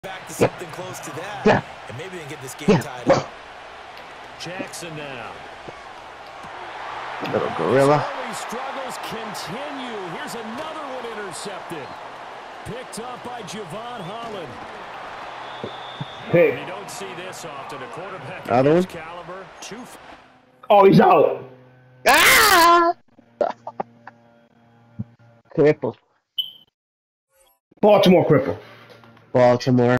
back to something close to that, and maybe they can get this game tied up. Jackson now. Little gorilla. Early struggles continue. Here's another one intercepted. Picked up by Javon Holland. Hey. You don't see this often. A quarterback Other of one? his caliber. Oh, he's out. Ah! Cripple. Baltimore cripple. Baltimore.